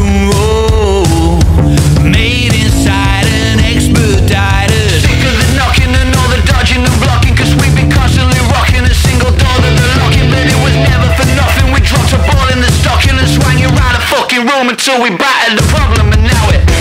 and roll, made inside and expedited. Sick of the knocking and all the dodging and blocking, cause we've been constantly rocking a single door to the locking. But it was never for nothing. We dropped a ball in the stocking and swung it around the fucking room until we battered the problem, and now it